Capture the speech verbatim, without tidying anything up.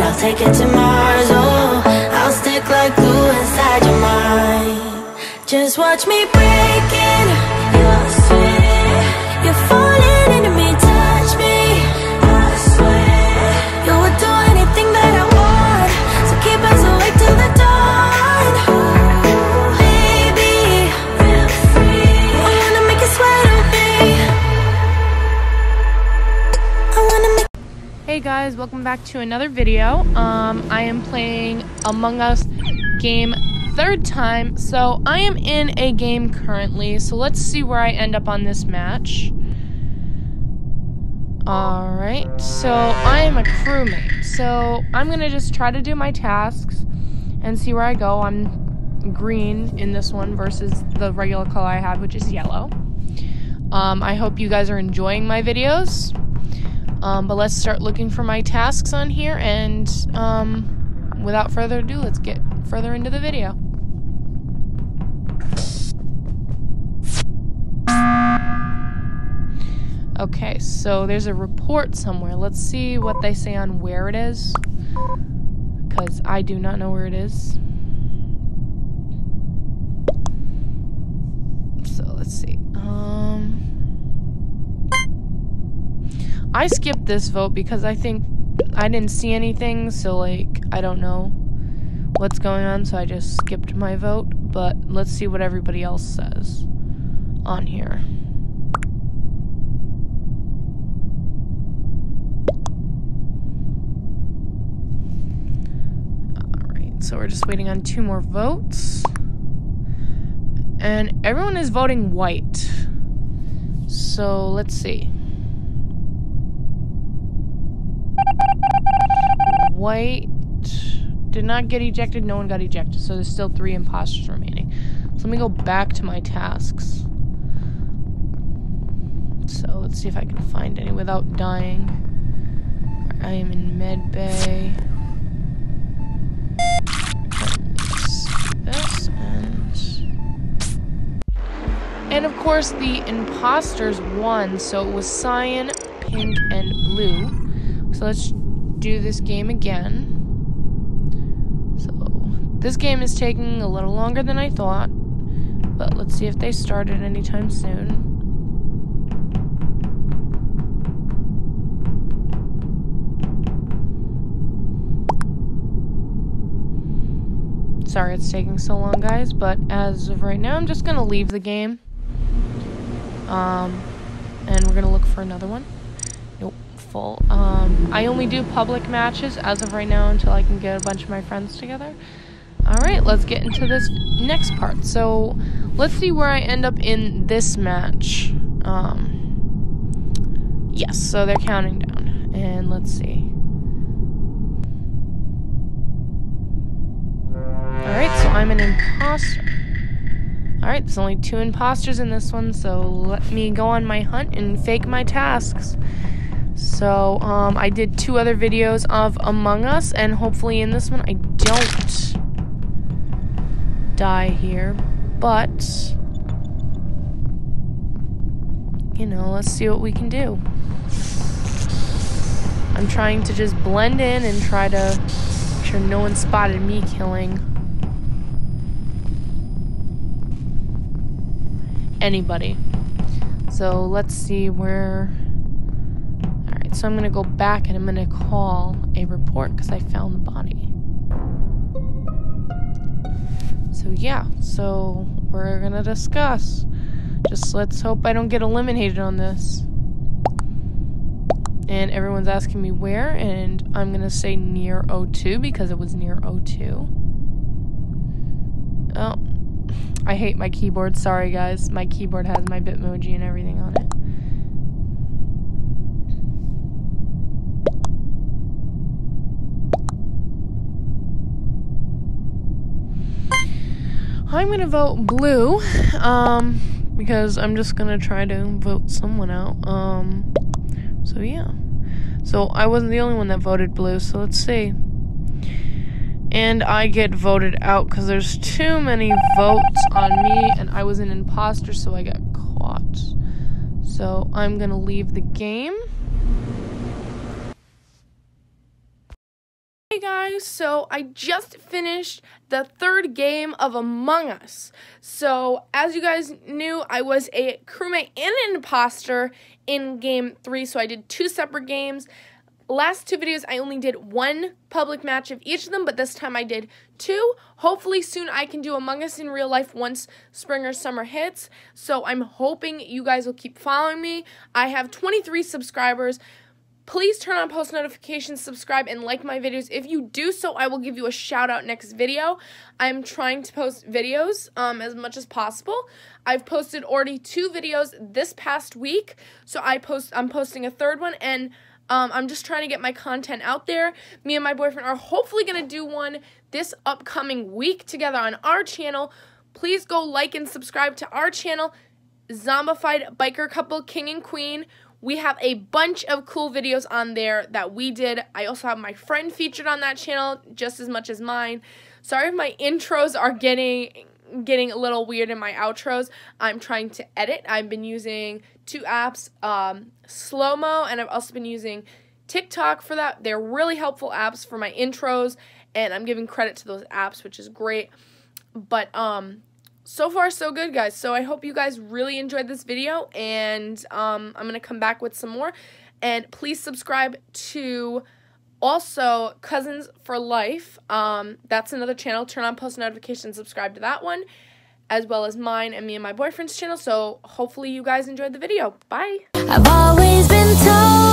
I'll take it to Mars. Oh, I'll stick like glue inside your mind. Just watch me breaking your sweat. You're falling into me, touch me, I swear. You would do anything that I want, so keep us awake till the dawn. Baby, feel free. I wanna make you sweat on me. I wanna make. Hey guys, welcome back to another video. Um, I am playing Among Us game third time. So I am in a game currently, so let's see where I end up on this match. Alright, so I am a crewmate, so I'm gonna just try to do my tasks and see where I go. I'm green in this one versus the regular color I have, which is yellow. Um, I hope you guys are enjoying my videos. Um, but let's start looking for my tasks on here, and um, without further ado, let's get further into the video. Okay, so there's a report somewhere. Let's see what they say on where it is, because I do not know where it is. So let's see. Um, I skipped this vote because I think I didn't see anything, so like I don't know what's going on, so I just skipped my vote. But let's see what everybody else says on here. So we're just waiting on two more votes. And everyone is voting white. So let's see. White did not get ejected. No one got ejected. So there's still three imposters remaining. So let me go back to my tasks. So let's see if I can find any without dying. I am in med bay. This and and of course the imposters won, so it was cyan, pink, and blue. So let's do this game again. So this game is taking a little longer than I thought, but let's see if they started anytime soon. Sorry it's taking so long, guys, but as of right now, I'm just gonna leave the game. Um, and we're gonna look for another one. Nope, full. Um, I only do public matches as of right now until I can get a bunch of my friends together. Alright, let's get into this next part. So, let's see where I end up in this match. Um, yes, so they're counting down. And let's see. Alright, so I'm an imposter. Alright, there's only two imposters in this one, so let me go on my hunt and fake my tasks. So, um, I did two other videos of Among Us, and hopefully in this one I don't die here, but, you know, let's see what we can do. I'm trying to just blend in and try to make sure no one spotted me killing anybody. So let's see where. Alright, so I'm gonna go back and I'm gonna call a report because I found the body. So yeah, so we're gonna discuss. Just let's hope I don't get eliminated on this. And everyone's asking me where, and I'm gonna say near O two because it was near O two. Oh, I hate my keyboard. Sorry, guys. My keyboard has my Bitmoji and everything on it. I'm gonna vote blue, um, because I'm just gonna try to vote someone out. Um, so yeah. So I wasn't the only one that voted blue, so let's see. And I get voted out because there's too many votes on me, and I was an imposter, so I got caught. So I'm gonna leave the game. Hey guys, so I just finished the third game of Among Us. So as you guys knew, I was a crewmate and an imposter in game three, so I did two separate games. Last two videos, I only did one public match of each of them, but this time I did two. Hopefully soon I can do Among Us in real life once spring or summer hits. So I'm hoping you guys will keep following me. I have twenty-three subscribers. Please turn on post notifications, subscribe, and like my videos. If you do so, I will give you a shout out next video. I'm trying to post videos um, as much as possible. I've posted already two videos this past week, so I post. I'm posting a third one, and um, I'm just trying to get my content out there. Me and my boyfriend are hopefully going to do one this upcoming week together on our channel. Please go like and subscribe to our channel, Zombified Biker Couple King and Queen. We have a bunch of cool videos on there that we did. I also have my friend featured on that channel just as much as mine. Sorry if my intros are getting getting a little weird in my outros. I'm trying to edit. I've been using two apps, um, Slow-Mo, and I've also been using TikTok for that. They're really helpful apps for my intros, and I'm giving credit to those apps, which is great. But um so far, so good, guys. So I hope you guys really enjoyed this video, and um, I'm going to come back with some more. And please subscribe to also Cousins for Life. Um, that's another channel. Turn on post notifications, subscribe to that one, as well as mine and me and my boyfriend's channel. So hopefully you guys enjoyed the video. Bye. I've always been told